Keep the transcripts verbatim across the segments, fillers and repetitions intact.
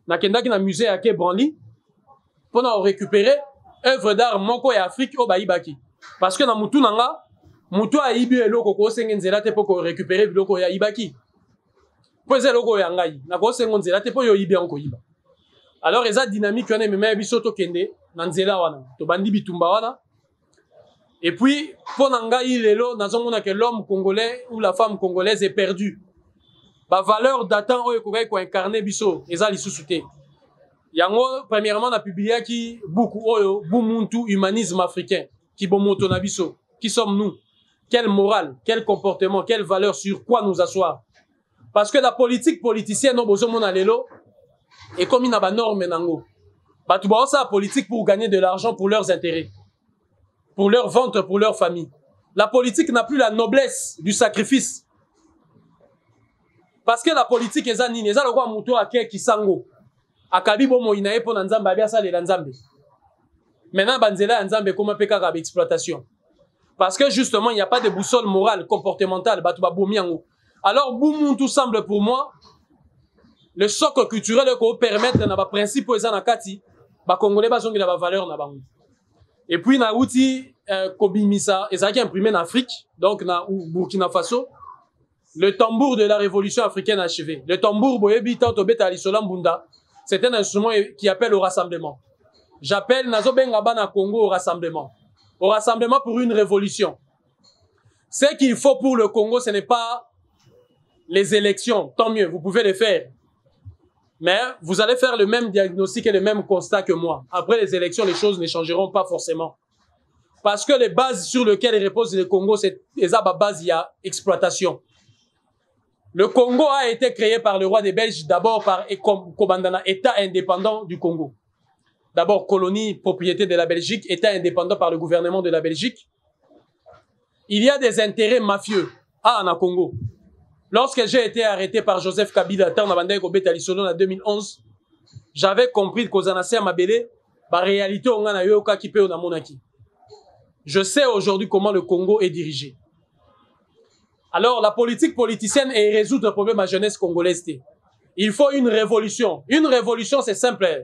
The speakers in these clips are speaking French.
nakendaki na musée à Branly pour récupérer œuvre d'art moko ya Afrique au baibaki. Parce que na mutu nanga, mutu a ibi eloko ko senga nzela te pour récupérer biloko ya ibaki. Po ze eloko ya ngai, na ko senga nzela te pour yo ibi anko iba. Alors eza dynamique on me biso to kende na nzela wana, to bandi bitumba wana. Et puis pour ngai lelo nazomona que l'homme congolais ou la femme congolaise est perdue. Ba valeur datant oyo ko ko incarner biso eza lisusu te. Yango premièrement na publié qui beaucoup oyo bumuntu humanisme africain qui bomoto na biso. Qui sommes-nous? Quelle morale, quel comportement, quelle valeur, sur quoi nous asseoir? Parce que la politique politicienne no bozomona lelo est comme une norme nango. Batu ba osa politique pour gagner de l'argent pour leurs intérêts, pour leur ventre, pour leur famille. La politique n'a plus la noblesse du sacrifice. Parce que la politique eza nini, eza lokwa muto ake kisango. Akabi bomo inaye po na nzambe abia sale la nzambe. Maintenant banzela nzambe comment peka ka exploitation. Parce que justement il n'y a pas de boussole morale, comportementale, batu ba bomi yango. Alors bumuntu semble pour moi le socle culturel ko permettre na ba principe eza na kati ba congolais ba zongi na ba valeur na bango. Et puis na outi euh, kobimisa ezaki imprimé en Afrique, donc na Burkina Faso. Le tambour de la révolution africaine achevée. Le tambour boyebi tanto beta lisola mbunda. C'est un instrument qui appelle au rassemblement. J'appelle Nazo Benga Bana Congo au rassemblement. Au rassemblement pour une révolution. Ce qu'il faut pour le Congo, ce n'est pas les élections. Tant mieux, vous pouvez les faire. Mais vous allez faire le même diagnostic et le même constat que moi. Après les élections, les choses ne changeront pas forcément. Parce que les bases sur lesquelles repose le Congo, c'est les bases, il y a exploitation. Le Congo a été créé par le roi des Belges, d'abord par Kobandana, État indépendant du Congo. D'abord colonie, propriété de la Belgique, État indépendant par le gouvernement de la Belgique. Il y a des intérêts mafieux à en Congo. Lorsque j'ai été arrêté par Joseph Kabila en deux mille onze, j'avais compris que la réalité je sais aujourd'hui comment le Congo est dirigé. Alors, la politique politicienne est résoudre le problème à la jeunesse congolaise. Il faut une révolution. Une révolution, c'est simple.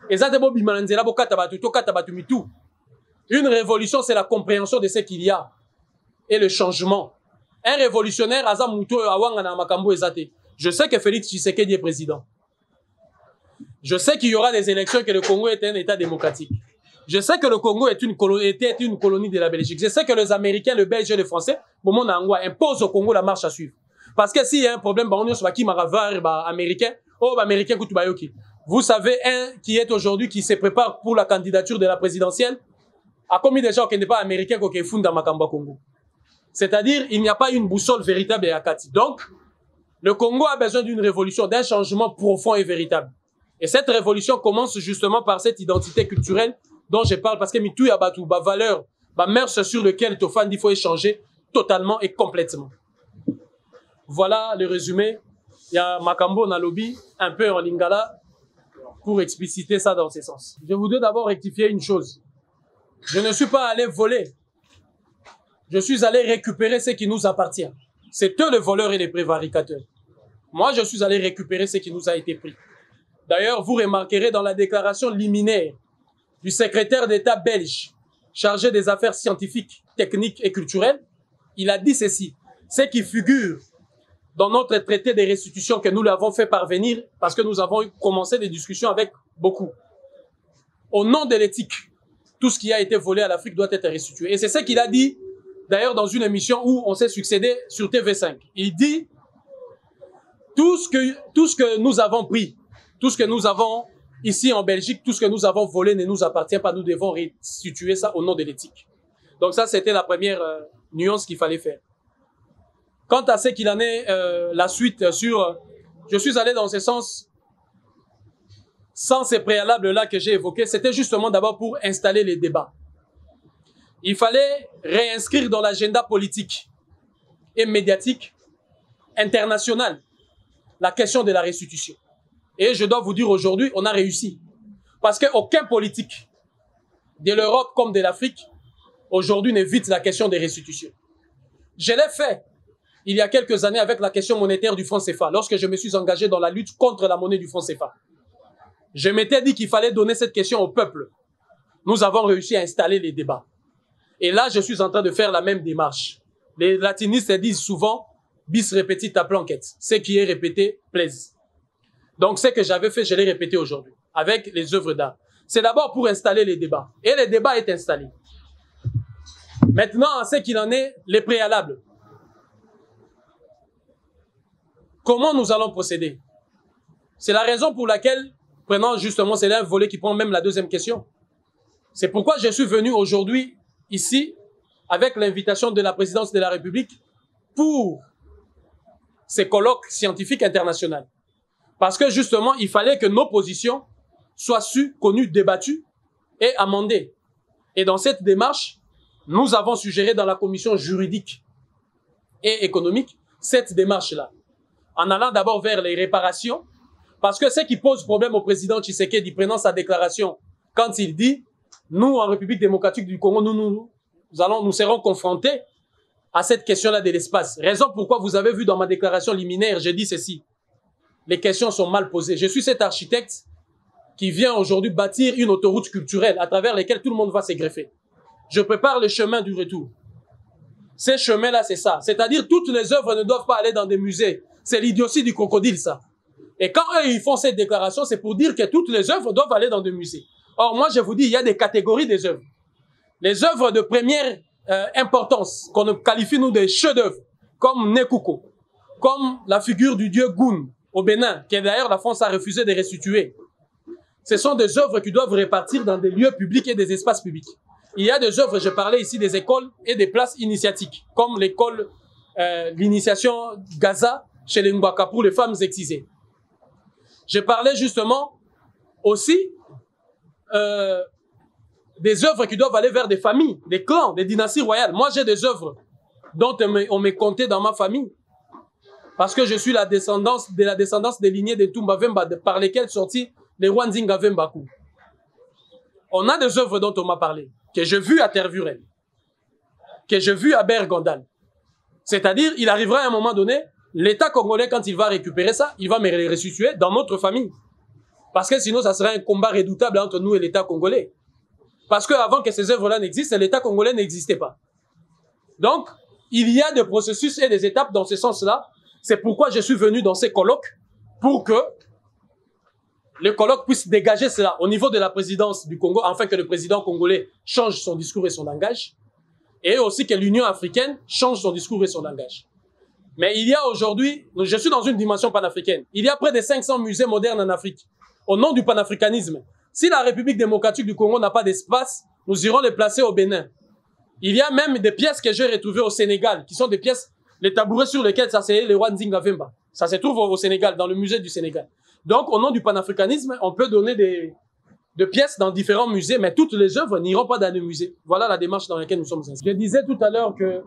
Une révolution, c'est la compréhension de ce qu'il y a et le changement. Un révolutionnaire, je sais que Félix Tshisekedi est président. Je sais qu'il y aura des élections et que le Congo est un État démocratique. Je sais que le Congo est une colonie, était une colonie de la Belgique. Je sais que les Américains, le Belge et le Français, imposent au Congo la marche à suivre. Parce que s'il y a un problème, américain, oh, américain, vous savez, un qui est aujourd'hui, qui se prépare pour la candidature de la présidentielle, a commis des gens qui n'est pas américain, qui fondent dans Makamba Congo. C'est-à-dire, il n'y a pas une boussole véritable à Kati. Donc, le Congo a besoin d'une révolution, d'un changement profond et véritable. Et cette révolution commence justement par cette identité culturelle dont je parle, parce que mitou ya batu, ba valeur, ba mœurs sur lequel Tofan il faut échanger totalement et complètement. Voilà le résumé. Il y a Makambo na lobby, un peu en lingala, pour expliciter ça dans ce sens. Je voudrais d'abord rectifier une chose. Je ne suis pas allé voler. Je suis allé récupérer ce qui nous appartient. C'est eux les voleurs et les prévaricateurs. Moi, je suis allé récupérer ce qui nous a été pris. D'ailleurs, vous remarquerez dans la déclaration liminaire du secrétaire d'État belge chargé des affaires scientifiques, techniques et culturelles, il a dit ceci. Ce qui figure dans notre traité de restitution que nous l'avons fait parvenir parce que nous avons commencé des discussions avec beaucoup. Au nom de l'éthique, tout ce qui a été volé à l'Afrique doit être restitué. Et c'est ce qu'il a dit d'ailleurs dans une émission où on s'est succédé sur T V cinq. Il dit tout ce que, tout ce que nous avons pris, tout ce que nous avons ici en Belgique, tout ce que nous avons volé ne nous appartient pas. Nous devons restituer ça au nom de l'éthique. Donc ça, c'était la première euh, nuance qu'il fallait faire. Quant à ce qu'il en est, euh, la suite sur... Euh, je suis allé dans ce sens, sans ces préalables-là que j'ai évoqués, c'était justement d'abord pour installer les débats. Il fallait réinscrire dans l'agenda politique et médiatique international la question de la restitution. Et je dois vous dire aujourd'hui, on a réussi. Parce qu'aucun politique de l'Europe comme de l'Afrique, aujourd'hui, n'évite la question des restitutions. Je l'ai fait il y a quelques années avec la question monétaire du franc C F A, lorsque je me suis engagé dans la lutte contre la monnaie du franc C F A. Je m'étais dit qu'il fallait donner cette question au peuple. Nous avons réussi à installer les débats. Et là, je suis en train de faire la même démarche. Les latinistes disent souvent « bis repetita planquet ». Ce qui est répété plaise. Donc, ce que j'avais fait, je l'ai répété aujourd'hui, avec les œuvres d'art. C'est d'abord pour installer les débats. Et le débat est installé. Maintenant, ce qu'il en est, les préalables. Comment nous allons procéder? C'est la raison pour laquelle, prenant justement, c'est là un volet qui prend même la deuxième question. C'est pourquoi je suis venu aujourd'hui, ici, avec l'invitation de la présidence de la République, pour ces colloques scientifiques internationaux. Parce que justement, il fallait que nos positions soient sues, connues, débattues et amendées. Et dans cette démarche, nous avons suggéré dans la commission juridique et économique cette démarche-là. En allant d'abord vers les réparations, parce que ce qui pose problème au président Tshisekedi, prenant sa déclaration, quand il dit, nous, en République démocratique du Congo, nous, nous, nous, allons, nous serons confrontés à cette question-là de l'espace. Raison pourquoi vous avez vu dans ma déclaration liminaire, j'ai dit ceci. Les questions sont mal posées. Je suis cet architecte qui vient aujourd'hui bâtir une autoroute culturelle à travers laquelle tout le monde va se greffer. Je prépare le chemin du retour. Ces chemins-là, c'est ça. C'est-à-dire, toutes les œuvres ne doivent pas aller dans des musées. C'est l'idiotie du crocodile, ça. Et quand eux, ils font cette déclaration, c'est pour dire que toutes les œuvres doivent aller dans des musées. Or, moi, je vous dis, il y a des catégories des œuvres. Les œuvres de première euh, importance, qu'on qualifie, nous, de chefs-d'œuvre, comme Nekouko, comme la figure du dieu Goun, au Bénin, qui d'ailleurs la France a refusé de restituer. Ce sont des œuvres qui doivent répartir dans des lieux publics et des espaces publics. Il y a des œuvres, je parlais ici des écoles et des places initiatiques, comme l'école, euh, l'initiation Gaza chez les Mbaka pour les femmes excisées. Je parlais justement aussi euh, des œuvres qui doivent aller vers des familles, des clans, des dynasties royales. Moi, j'ai des œuvres dont on m'est compté dans ma famille, parce que je suis la descendance de la descendance des lignées de Tumba Vemba, par lesquelles sortis les rois Nzinga Vembaku. On a des œuvres dont on m'a parlé, que j'ai vues à Tervuren, que j'ai vues à Bergondal. C'est-à-dire, il arrivera à un moment donné, l'État congolais, quand il va récupérer ça, il va me les restituer dans notre famille. Parce que sinon, ça serait un combat redoutable entre nous et l'État congolais. Parce qu'avant que ces œuvres-là n'existent, l'État congolais n'existait pas. Donc, il y a des processus et des étapes dans ce sens-là. C'est pourquoi je suis venu dans ces colloques, pour que le colloque puisse dégager cela au niveau de la présidence du Congo, afin que le président congolais change son discours et son langage, et aussi que l'Union africaine change son discours et son langage. Mais il y a aujourd'hui, je suis dans une dimension panafricaine, il y a près de cinq cents musées modernes en Afrique, au nom du panafricanisme. Si la République démocratique du Congo n'a pas d'espace, nous irons les placer au Bénin. Il y a même des pièces que j'ai retrouvées au Sénégal, qui sont des pièces, les tabourets sur lesquels s'asseyaient les rois Nzinga Vemba. Ça se trouve au Sénégal, dans le musée du Sénégal. Donc, au nom du panafricanisme, on peut donner des, des pièces dans différents musées, mais toutes les œuvres n'iront pas dans les musées. Voilà la démarche dans laquelle nous sommes inscrits. Je disais tout à l'heure que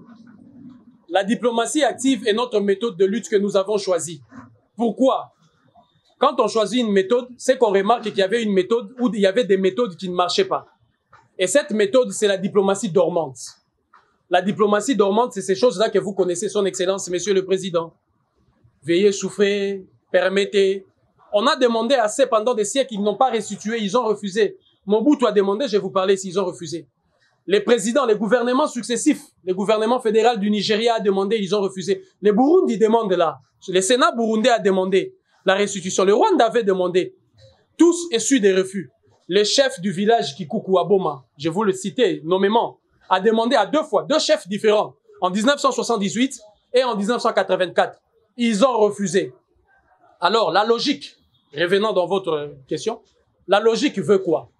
la diplomatie active est notre méthode de lutte que nous avons choisie. Pourquoi? Quand on choisit une méthode, c'est qu'on remarque qu'il y avait une méthode où il y avait des méthodes qui ne marchaient pas. Et cette méthode, c'est la diplomatie dormante. La diplomatie dormante, c'est ces choses-là que vous connaissez, Son Excellence, Monsieur le Président. Veuillez souffrir, permettez. On a demandé assez pendant des siècles, ils n'ont pas restitué, ils ont refusé. Mobutu a demandé, je vais vous parler s'ils ont refusé. Les présidents, les gouvernements successifs, le gouvernement fédéral du Nigeria a demandé, ils ont refusé. Les Burundi demandent là. Le Sénat burundais a demandé la restitution. Le Rwanda avait demandé. Tous essuient des refus. Le chef du village Kikuku à Boma, je vous le citais nommément, a demandé à deux fois, deux chefs différents, en mille neuf cent soixante-dix-huit et en mille neuf cent quatre-vingt-quatre. Ils ont refusé. Alors, la logique, revenant dans votre question, la logique veut quoi?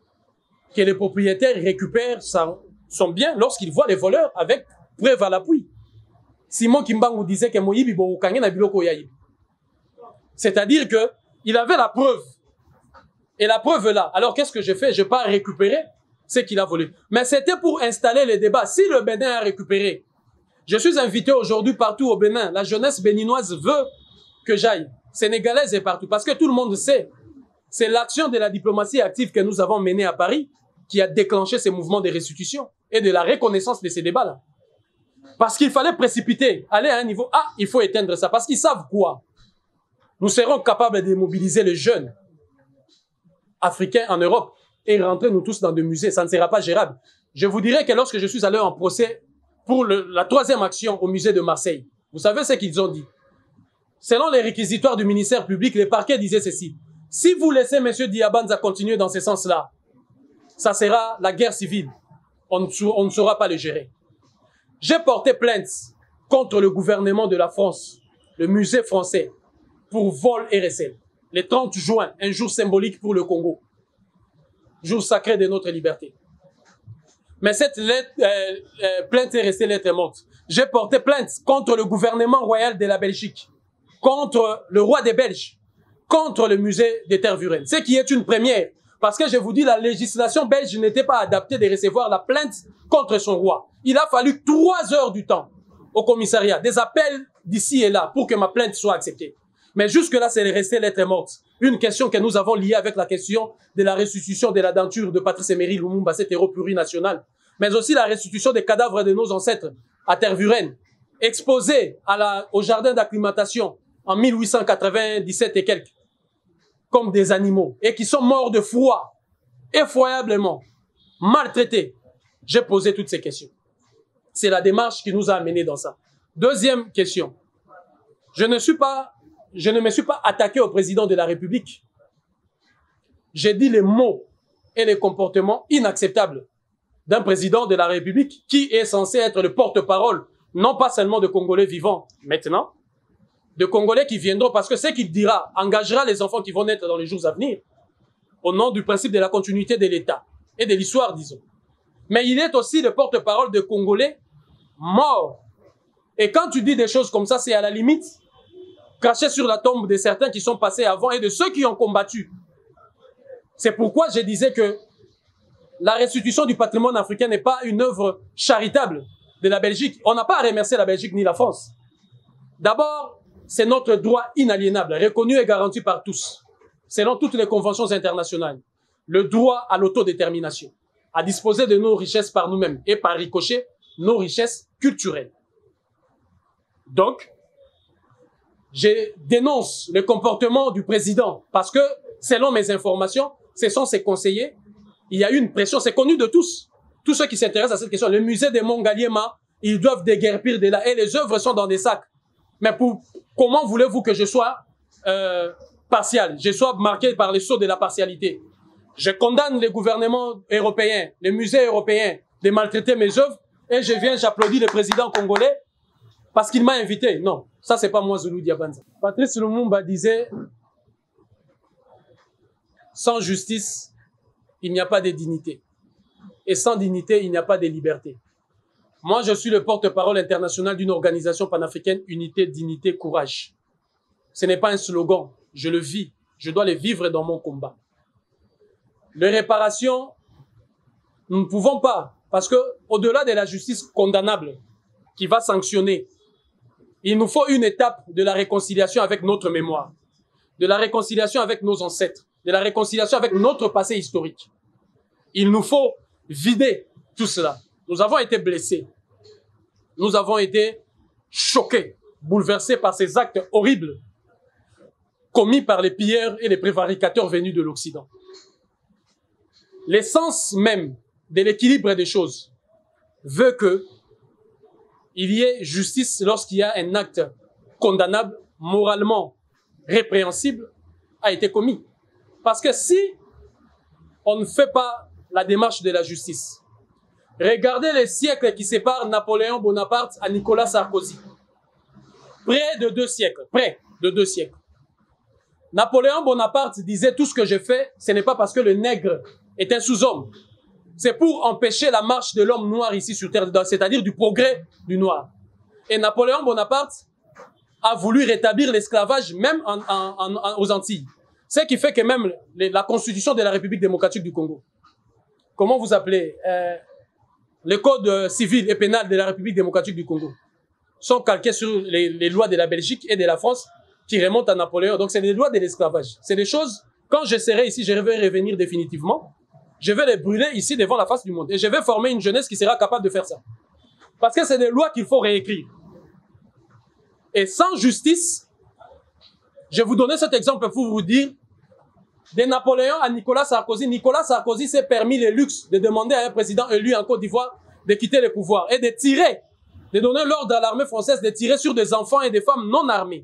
Que les propriétaires récupèrent son bien lorsqu'ils voient les voleurs avec preuve à l'appui. Simon Kimbangu disait que Moyibi Boukangé na biloko yayibi. C'est-à-dire que il avait la preuve. Et la preuve est là. Alors qu'est-ce que je fais? Je pars récupérer ce qu'il a volé. Mais c'était pour installer les débats. Si le Bénin a récupéré, je suis invité aujourd'hui partout au Bénin. La jeunesse béninoise veut que j'aille. Sénégalaise et partout. Parce que tout le monde sait. C'est l'action de la diplomatie active que nous avons menée à Paris qui a déclenché ces mouvements de restitution et de la reconnaissance de ces débats-là. Parce qu'il fallait précipiter, aller à un niveau, ah, il faut éteindre ça. Parce qu'ils savent quoi? Nous serons capables de mobiliser les jeunes. africains en Europe et rentrer nous tous dans des musées. Ça ne sera pas gérable. Je vous dirais que lorsque je suis allé en procès pour le, la troisième action au musée de Marseille, vous savez ce qu'ils ont dit? Selon les réquisitoires du ministère public, les parquets disaient ceci. Si vous laissez M. Diabanza continuer dans ce sens-là, ça sera la guerre civile. On ne, on ne saura pas le gérer. J'ai porté plainte contre le gouvernement de la France, le musée français, pour vol et recel. Le trente juin, un jour symbolique pour le Congo. Jour sacré de notre liberté. Mais cette lettre, euh, euh, plainte est restée lettre morte. J'ai porté plainte contre le gouvernement royal de la Belgique, contre le roi des Belges, contre le musée des Tervuren. Ce qui est une première. Parce que je vous dis, la législation belge n'était pas adaptée de recevoir la plainte contre son roi. Il a fallu trois heures du temps au commissariat, des appels d'ici et là pour que ma plainte soit acceptée. Mais jusque-là, c'est resté lettre morte. Une question que nous avons liée avec la question de la restitution de la denture de Patrice Emery Lumumba, cet héros plurinational, mais aussi la restitution des cadavres de nos ancêtres à Tervuren, exposés à la, au jardin d'acclimatation en mille huit cent quatre-vingt-dix-sept et quelques, comme des animaux, et qui sont morts de froid, effroyablement, maltraités. J'ai posé toutes ces questions. C'est la démarche qui nous a amenés dans ça. Deuxième question. Je ne suis pas, je ne me suis pas attaqué au président de la République. J'ai dit les mots et les comportements inacceptables d'un président de la République qui est censé être le porte-parole, non pas seulement de Congolais vivants maintenant, de Congolais qui viendront, parce que ce qu'il dira engagera les enfants qui vont naître dans les jours à venir, au nom du principe de la continuité de l'État et de l'histoire, disons. Mais il est aussi le porte-parole de Congolais morts. Et quand tu dis des choses comme ça, c'est à la limite cracher sur la tombe de certains qui sont passés avant et de ceux qui ont combattu. C'est pourquoi je disais que la restitution du patrimoine africain n'est pas une œuvre charitable de la Belgique. On n'a pas à remercier la Belgique ni la France. D'abord, c'est notre droit inaliénable, reconnu et garanti par tous, selon toutes les conventions internationales. Le droit à l'autodétermination, à disposer de nos richesses par nous-mêmes et par ricochet, nos richesses culturelles. Donc, je dénonce le comportement du président parce que, selon mes informations, ce sont ses conseillers. Il y a eu une pression, c'est connu de tous. Tous ceux qui s'intéressent à cette question. Le musée de Mongaliema, ils doivent déguerpir de là. Et les œuvres sont dans des sacs. Mais pour, comment voulez-vous que je sois euh, partial, je sois marqué par les sceaux de la partialité? Je condamne les gouvernements européens, les musées européens de maltraiter mes œuvres et je viens, j'applaudis le président congolais parce qu'il m'a invité. Non, ça c'est pas moi, Zulu Diabanza. Patrice Lumumba disait « Sans justice, il n'y a pas de dignité. Et sans dignité, il n'y a pas de liberté. » Moi, je suis le porte-parole international d'une organisation panafricaine, Unité, Dignité, Courage. Ce n'est pas un slogan, je le vis, je dois le vivre dans mon combat. Les réparations, nous ne pouvons pas, parce que au-delà de la justice condamnable qui va sanctionner, il nous faut une étape de la réconciliation avec notre mémoire, de la réconciliation avec nos ancêtres, de la réconciliation avec notre passé historique. Il nous faut vider tout cela. Nous avons été blessés. Nous avons été choqués, bouleversés par ces actes horribles commis par les pilleurs et les prévaricateurs venus de l'Occident. L'essence même de l'équilibre des choses veut que il y ait justice lorsqu'il y a un acte condamnable, moralement répréhensible, a été commis. Parce que si on ne fait pas la démarche de la justice, regardez les siècles qui séparent Napoléon Bonaparte à Nicolas Sarkozy. Près de deux siècles, près de deux siècles. Napoléon Bonaparte disait tout ce que je fais, ce n'est pas parce que le nègre est un sous-homme. C'est pour empêcher la marche de l'homme noir ici sur Terre, c'est-à-dire du progrès du noir. Et Napoléon Bonaparte a voulu rétablir l'esclavage même en, en, en, aux Antilles. Ce qui fait que même les, la constitution de la République démocratique du Congo, comment vous appelez, euh, les codes civils et pénals de la République démocratique du Congo sont calqués sur les, les lois de la Belgique et de la France qui remontent à Napoléon. Donc c'est des lois de l'esclavage. C'est des choses, quand je serai ici, je vais revenir définitivement. Je vais les brûler ici devant la face du monde. Et je vais former une jeunesse qui sera capable de faire ça. Parce que c'est des lois qu'il faut réécrire. Et sans justice, je vais vous donner cet exemple pour vous dire, De Napoléon à Nicolas Sarkozy, Nicolas Sarkozy s'est permis le luxe de demander à un président élu en Côte d'Ivoire de quitter le pouvoir et de tirer, de donner l'ordre à l'armée française de tirer sur des enfants et des femmes non armées.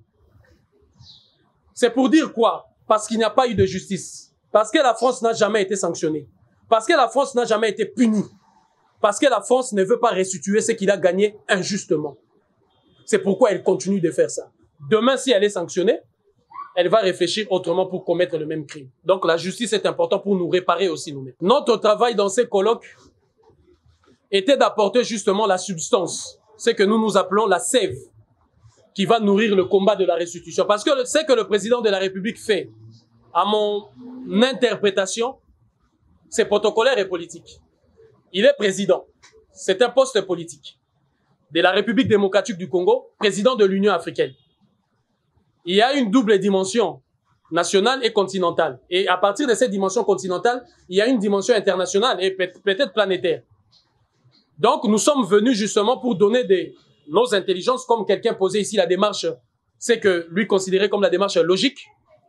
C'est pour dire quoi? Parce qu'il n'y a pas eu de justice. Parce que la France n'a jamais été sanctionnée. Parce que la France n'a jamais été punie. Parce que la France ne veut pas restituer ce qu'il a gagné injustement. C'est pourquoi elle continue de faire ça. Demain, si elle est sanctionnée, elle va réfléchir autrement pour commettre le même crime. Donc la justice est importante pour nous réparer aussi nous-mêmes. Notre travail dans ces colloques était d'apporter justement la substance, ce que nous nous appelons la sève, qui va nourrir le combat de la restitution. Parce que ce que le président de la République fait, à mon interprétation, c'est protocolaire et politique. Il est président. C'est un poste politique de la République démocratique du Congo, président de l'Union africaine. Il y a une double dimension, nationale et continentale. Et à partir de cette dimension continentale, il y a une dimension internationale et peut-être planétaire. Donc, nous sommes venus justement pour donner des, nos intelligences, comme quelqu'un posait ici la démarche, c'est que lui considérait comme la démarche logique,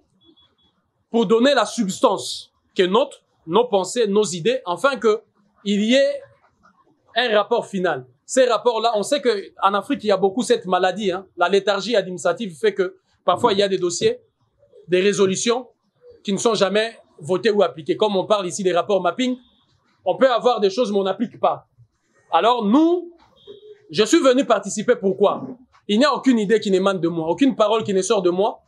pour donner la substance que notre, nos pensées, nos idées, afin qu'il y ait un rapport final. Ces rapports-là, on sait qu'en Afrique, il y a beaucoup cette maladie, hein, la léthargie administrative fait que parfois, il y a des dossiers, des résolutions qui ne sont jamais votées ou appliquées. Comme on parle ici des rapports mapping, on peut avoir des choses mais on n'applique pas. Alors nous, je suis venu participer. Pourquoi? Il n'y a aucune idée qui n'émane de moi, aucune parole qui ne sort de moi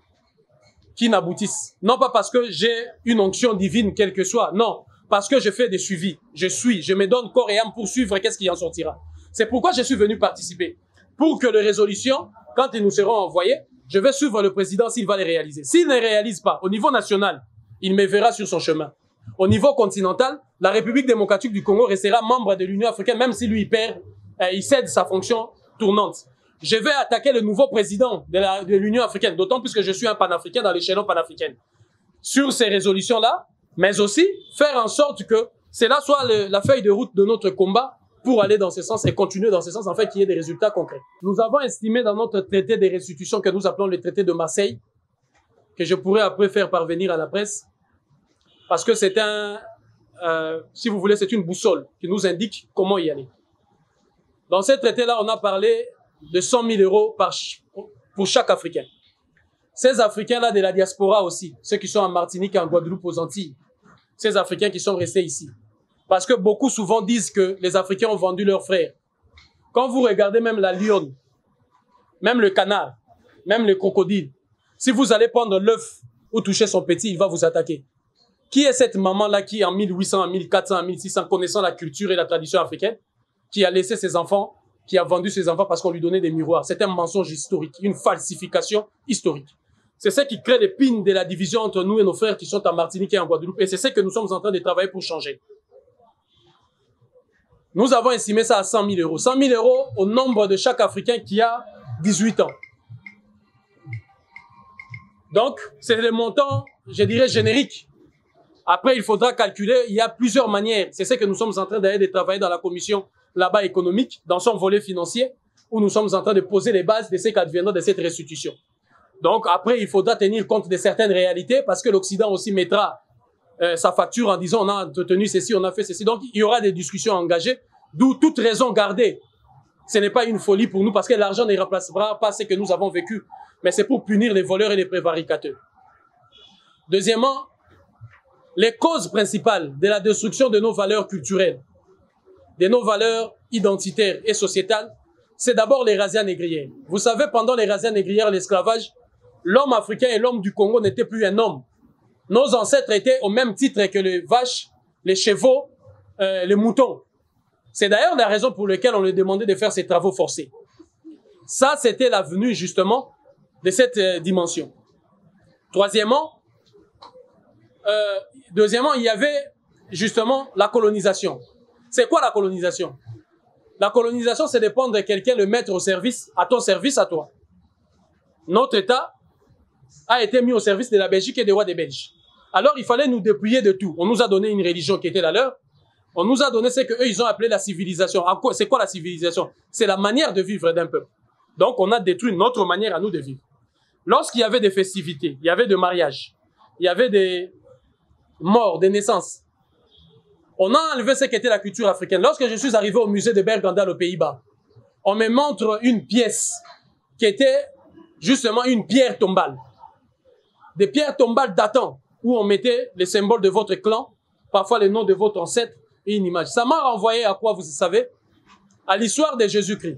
qui n'aboutisse. Non pas parce que j'ai une onction divine, quelle que soit. Non, parce que je fais des suivis. Je suis, je me donne corps et âme pour suivre qu'est-ce qui en sortira. C'est pourquoi je suis venu participer. Pour que les résolutions, quand ils nous seront envoyées, je vais suivre le président s'il va les réaliser. S'il ne les réalise pas, au niveau national, il me verra sur son chemin. Au niveau continental, la République démocratique du Congo restera membre de l'Union africaine, même si lui il perd, euh, il cède sa fonction tournante. Je vais attaquer le nouveau président de l'Union africaine, d'autant plus que je suis un panafricain dans l'échelon panafricain. Sur ces résolutions-là, mais aussi faire en sorte que cela soit le, la feuille de route de notre combat pour aller dans ce sens et continuer dans ce sens, en fait, qu'il y ait des résultats concrets. Nous avons estimé dans notre traité des restitutions que nous appelons le traité de Marseille, que je pourrais après faire parvenir à la presse, parce que c'est un, euh, si vous voulez, c'est une boussole qui nous indique comment y aller. Dans ce traité-là, on a parlé de cent mille euros par, pour chaque Africain. Ces Africains-là de la diaspora aussi, ceux qui sont en Martinique, en Guadeloupe, aux Antilles, ces Africains qui sont restés ici. Parce que beaucoup souvent disent que les Africains ont vendu leurs frères. Quand vous regardez même la lionne, même le canard, même le crocodile, si vous allez prendre l'œuf ou toucher son petit, il va vous attaquer. Qui est cette maman-là qui, en mille huit cents, en mille quatre cents, en mille six cents, connaissant la culture et la tradition africaine, qui a laissé ses enfants, qui a vendu ses enfants parce qu'on lui donnait des miroirs? C'est un mensonge historique, une falsification historique. C'est ce qui crée les pines de la division entre nous et nos frères qui sont en Martinique et en Guadeloupe. Et c'est ce que nous sommes en train de travailler pour changer. Nous avons estimé ça à cent mille euros. cent mille euros au nombre de chaque Africain qui a dix-huit ans. Donc, c'est le montant, je dirais, générique. Après, il faudra calculer, il y a plusieurs manières. C'est ce que nous sommes en train d'aller de travailler dans la commission là-bas économique, dans son volet financier, où nous sommes en train de poser les bases de ce qu'adviendra de cette restitution. Donc, après, il faudra tenir compte de certaines réalités, parce que l'Occident aussi mettra euh, sa facture en disant on a entretenu ceci, on a fait ceci. Donc, il y aura des discussions engagées, d'où toute raison gardée. Ce n'est pas une folie pour nous, parce que l'argent ne remplacera pas ce que nous avons vécu, mais c'est pour punir les voleurs et les prévaricateurs. Deuxièmement, les causes principales de la destruction de nos valeurs culturelles, de nos valeurs identitaires et sociétales, c'est d'abord les razzias négrières. Vous savez, pendant les razzias négrières, l'esclavage, l'homme africain et l'homme du Congo n'étaient plus un homme. Nos ancêtres étaient au même titre que les vaches, les chevaux, euh, les moutons. C'est d'ailleurs la raison pour laquelle on leur demandait de faire ces travaux forcés. Ça, c'était la venue justement de cette euh, dimension. Troisièmement, euh, deuxièmement, il y avait justement la colonisation. C'est quoi la colonisation? La colonisation, c'est de prendre quelqu'un, le mettre au service, à ton service, à toi. Notre État a été mis au service de la Belgique et des rois des Belges. Alors, il fallait nous dépouiller de tout. On nous a donné une religion qui était la leur. On nous a donné ce qu'eux, ils ont appelé la civilisation. C'est quoi la civilisation? C'est la manière de vivre d'un peuple. Donc, on a détruit notre manière à nous de vivre. Lorsqu'il y avait des festivités, il y avait des mariages, il y avait des, morts, de naissance. On a enlevé ce qu'était la culture africaine. Lorsque je suis arrivé au musée de Bergendal aux Pays-Bas, on me montre une pièce qui était justement une pierre tombale. Des pierres tombales datant, où on mettait les symboles de votre clan, parfois le nom de votre ancêtre et une image. Ça m'a renvoyé à quoi, vous savez? À l'histoire de Jésus-Christ.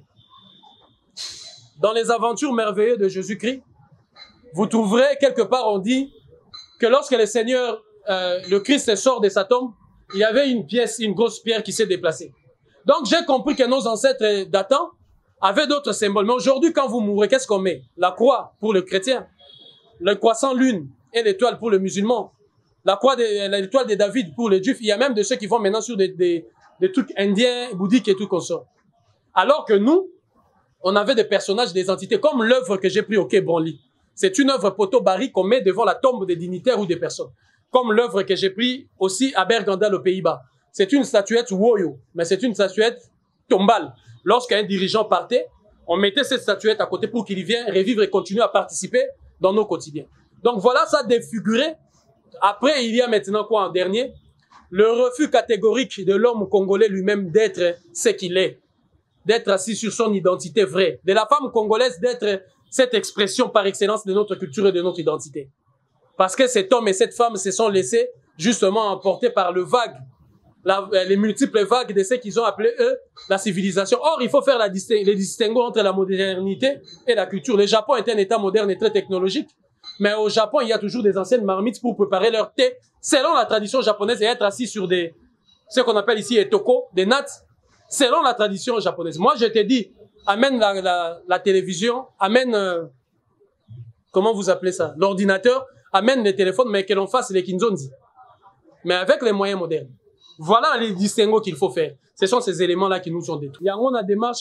Dans les aventures merveilleuses de Jésus-Christ, vous trouverez quelque part, on dit que lorsque le Seigneur, euh, le Christ sort de sa tombe, il y avait une pièce, une grosse pierre qui s'est déplacée. Donc j'ai compris que nos ancêtres datants avaient d'autres symboles. Mais aujourd'hui, quand vous mourrez, qu'est-ce qu'on met? La croix pour le chrétien, le croissant lune et l'étoile pour le musulman, la croix de l'étoile de David pour les juifs. Il y a même de ceux qui vont maintenant sur des, des, des trucs indiens, bouddhiques et tout comme ça. Alors que nous, on avait des personnages, des entités, comme l'œuvre que j'ai pris au Quai Branly. C'est une œuvre poteau-barry qu'on met devant la tombe des dignitaires ou des personnes. Comme l'œuvre que j'ai pris aussi à Bergendal aux Pays-Bas. C'est une statuette Woyo, mais c'est une statuette tombale. Lorsqu'un dirigeant partait, on mettait cette statuette à côté pour qu'il vienne revivre et continuer à participer dans nos quotidiens. Donc voilà, ça défiguré. Après, il y a maintenant quoi en dernier? Le refus catégorique de l'homme congolais lui-même d'être ce qu'il est. D'être assis sur son identité vraie. De la femme congolaise d'être cette expression par excellence de notre culture et de notre identité. Parce que cet homme et cette femme se sont laissés justement emporter par le vague, la, les multiples vagues de ce qu'ils ont appelé, eux, la civilisation. Or, il faut faire la disting les distinguo entre la modernité et la culture. Le Japon est un État moderne et très technologique, mais au Japon, il y a toujours des anciennes marmites pour préparer leur thé, selon la tradition japonaise, et être assis sur des, ce qu'on appelle ici etoko, des nattes, selon la tradition japonaise. Moi, je te dis, amène la, la, la télévision, amène, euh, comment vous appelez ça, l'ordinateur, amène les téléphones, mais que l'on fasse les kinzonzi. Mais avec les moyens modernes. Voilà les distinguos qu'il faut faire. Ce sont ces éléments-là qui nous sont détruits. Il y a une démarche,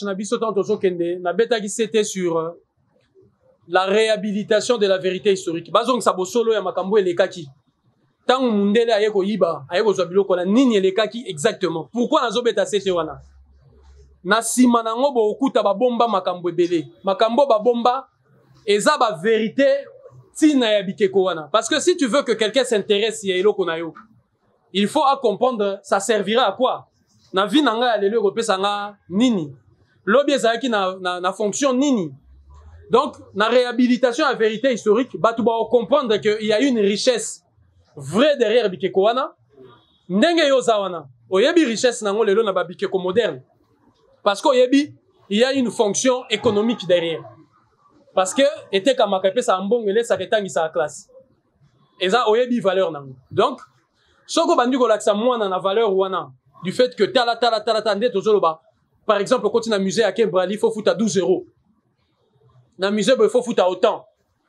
c'était sur euh, la réhabilitation de la vérité historique. Bazong sabosolo ya makambo elekaki. Tant mundele ayeko yiba, ayeko zwabilo kola nini elekaki exactement. Pourquoi nazo beta sete wana? Na sima nango bo okuta ba bomba makambo ebele. Makambo ba bomba eza ba vérité tina ya bikeko wana. Parce que si tu veux que quelqu'un s'intéresse ya eloko na yo, il faut à comprendre ça servira à quoi. Na vie nanga ya lelo kopesa nga nini. Lobi ezaki na, na na fonction nini. Donc na réhabilitation à vérité historique, batu ba comprendre que il y a une richesse vraie derrière bikeko wana. Ndenge yo za wana. Oyebi richesse nango lelo na ba bikeko moderne. Parce qu'oyebi il y a une fonction économique derrière. Parce que était comme ça mbongele ça ketangi sa classe. Eza oyebi valeur nango. Donc soko bandi ko laksa mwana na valeur wana du fait que tala tala tala tande tozoloba. Par exemple quand tu as musée à Kembrali, il faut foutre à douze euros. Dans le musée, il faut foutre à autant.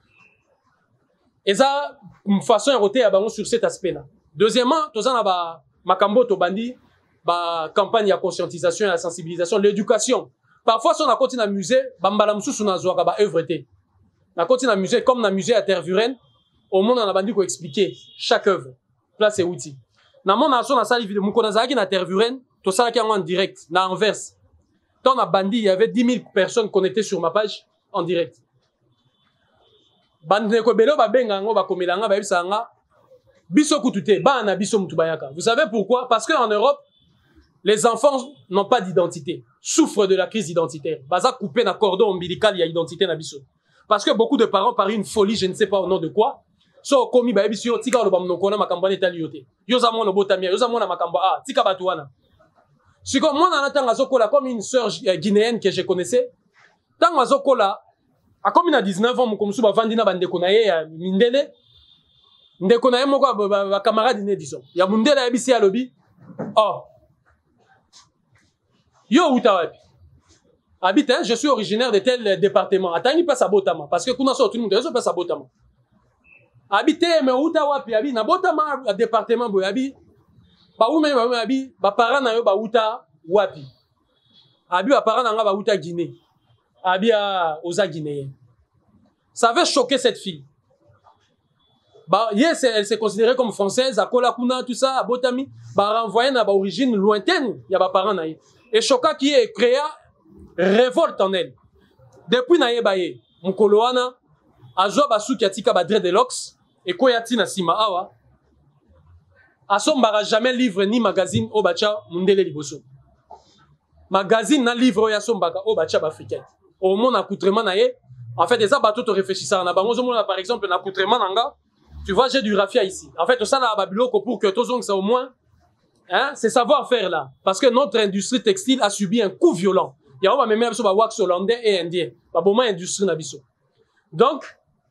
Et ça, une façon de roter sur cet aspect-là. Deuxièmement, tu as makambo to bandi, ba campagne de conscientisation et de sensibilisation, l'éducation. Parfois, si on a continué à musée, bambala msusu na zoaka ba œuvre té. Na continué à musée comme dans le musée à Tervuren, au monde on a bandi ko expliquer chaque œuvre. Place et outils. Na mon nation na sali vidéo mukona zaki na Tervuren, to sala ki en direct na Anvers. Dans la bandi, il y avait dix mille personnes connectées sur ma page en direct. Vous savez pourquoi? Parce qu'en Europe, les enfants n'ont pas d'identité, souffrent de la crise identitaire. Baza coupé na cordon ombilical, il y a identité na biso. Parce que beaucoup de parents, par une folie, je ne sais pas au nom de quoi, so komi ba biso tika lo bamno kona makamba ne taliote. Yo za mona botamia, yo za mona makamba ah, tika batuana. Si comme moi na tanga zokola comme une sœur guinéenne que je connaissais, tanga zokola a comme il a dix-neuf ans, comme ça, vandi na bande konaye ya mindele, nde konaye moko ba camarade ne disons. Ya mundele ya bisi ya lobi. Oh. Yo uta wapi. Habite, hein, je suis originaire de tel département. Atani pas sabotama parce que kuna so tout le monde so pas sabotama. Habite mais uta wapi abi na botama département boyabi. Ba ou même ba abi ba parents na yo ba uta wapi. Abi ba parents na nga ba uta Guinée. Abia Oza guinéen. Ça avait choqué cette fille. Bah, yes, elle s'est considérée comme française, à Kolakuna, tout ça, à Botami, bah, renvoyée à origine lointaine, il y a des parents naïe. Et choquant qui est créé, révolte en elle. Depuis naïe baye, mon koloana, a joué basu qui a tika badre de l'ox, et koyati na sima awa. asombara jamais livre ni magazine au bacha mundele liboso. Magazine na livre ya sombaka au bacha africain. Au monde accoutrement na ye, en fait, ça bateau te réfléchissant na bango par exemple na accoutrement nanga. Tu vois, j'ai du raffia ici. En fait, ça na babiloko pour que tous ça au moins hein, c'est savoir-faire là parce que notre industrie textile a subi un coup violent. Il y a même même sur wax hollandais et indien. Ba bon industrie na biso. Donc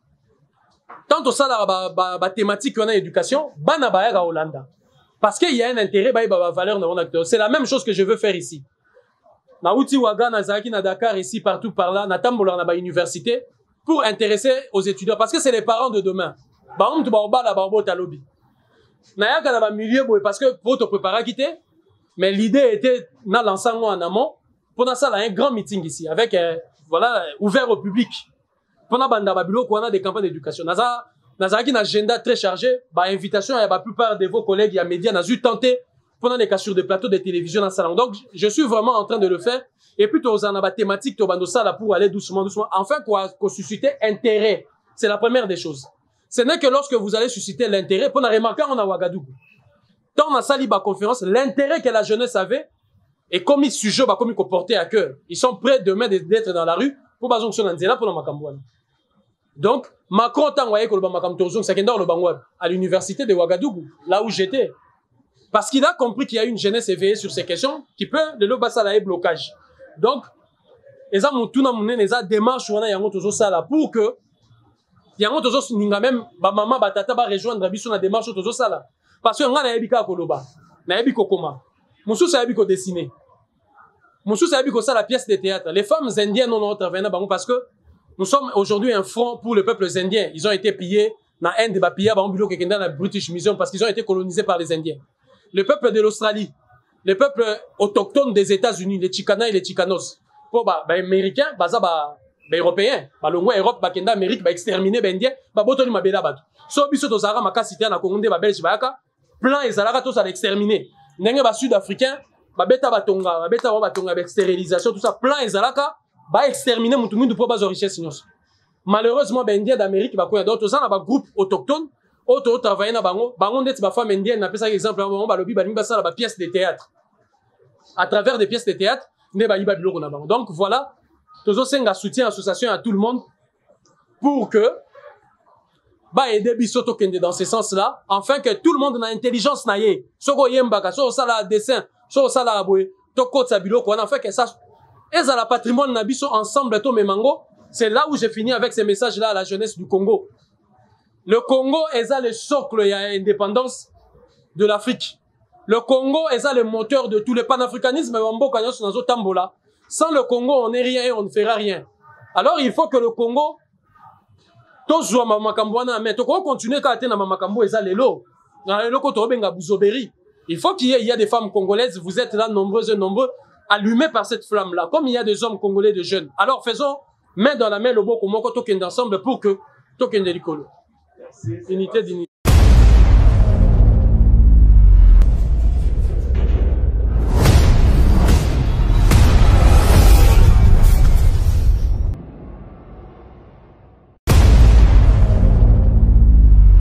tant ça la ba, ba, ba thématique on a éducation, bana ba ya Hollanda. Parce qu'il y a un intérêt ba ba valeur dans mon acteur. C'est la même chose que je veux faire ici. Na uti waga na zaki na Dakar ici partout par là, na tambola na ba université pour intéresser aux étudiants parce que c'est les parents de demain. Ba on tu ba ba la ba bo talobi. Na ya kana ba milieu boy parce que pour te préparer à quitter, mais l'idée était na l'ensemble en amont pour na ça là un grand meeting ici avec euh, voilà ouvert au public. Pendant banda babilo qu'on a des campagnes d'éducation. Naza naza qui n'a agenda très chargé, bah invitation à la plupart de vos collègues et médias n'a eu tenté pendant des cassures de plateaux de télévision dans salon. Donc je suis vraiment en train de le faire et puis aux en thématique to bando ça là pour aller doucement doucement enfin quoi qu'on susciter intérêt. C'est la première des choses. Ce n'est que lorsque vous allez susciter l'intérêt pour remarquer on a Ouagadougou. Dans la salle ba conférence, l'intérêt que la jeunesse avait et comme ils sujet bah comme ils comportaient à cœur. Ils sont prêts demain d'être dans la rue pour bazon son nzela pour la makambouane. Donc, Macron tant voyé que le Bamakam Torzong, c'est qu'il le Bangwab à l'université de Ouagadougou, là où j'étais. Parce qu'il a compris qu'il y a une jeunesse éveillée sur ces questions qui peut de l'obasalae blocage. Donc, les amis tout n'a mené les démarches où on a yango tozo sala pour que yango tozo ninga même ba maman ba tata ba rejoindre biso na démarche tozo sala. Parce que ngana yebika koloba, na yebiko koma. Musu sa yebiko dessiner. Musu sa yebiko ça la pièce de théâtre. Les femmes indiennes non intervenant bango parce que nous sommes aujourd'hui un front pour les peuples indiens. Ils ont été pillés dans l'Inde, dans la British Museum parce qu'ils ont été colonisés par les Indiens. Le peuple de l'Australie, le peuple autochtone des États-Unis, les Chicana et les Chicanos. Pour les Américains, les Européens, les Europe, les Amérique, exterminer les Indiens, les Botoni Mabela Batu. So biso to zara makasité na Congo, les Belges, plan et zalaka tous à l'exterminer. Nengue ba Sud-Africain, ba beta batonga, ba beta batonga, stérilisation, tout ça, plan et zalaka. Ba exterminer mon tout pour base richesse sinos. Malheureusement ben Indien d'Amérique ba quoi d'autres ça na ba groupe autochtone auto travailler na bango bango net ba femme indienne na pesa exemple bango ba lobi ba linga ça la ba pièce de théâtre. À travers des pièces de théâtre ne ba yiba biloko na bango. Donc voilà, tozo senga soutien association à tout le monde pour que ba aider biso to kende dans ce sens-là afin que tout le monde na intelligence na ye. Soko yembaka so ça la dessin, so ça la boy to kotsa biloko on fait que ça et à la patrimoine Nabiso ensemble to memango, c'est là où j'ai fini avec ces messages-là à la jeunesse du Congo. Le Congo est le socle et l'indépendance de l'Afrique. Le Congo est le moteur de tout le panafricanisme. Sans le Congo, on n'est rien et on ne fera rien. Alors il faut que le Congo, tous jouent à mais tu continuer à atteindre Mamakambo et Zalelo. Il faut qu'il y ait des femmes congolaises, vous êtes là nombreuses et nombreux. Allumé par cette flamme-là, comme il y a des hommes congolais de jeunes. Alors faisons main dans la main le beau comme token ensemble pour que token de l'icolo. Unité d'unité.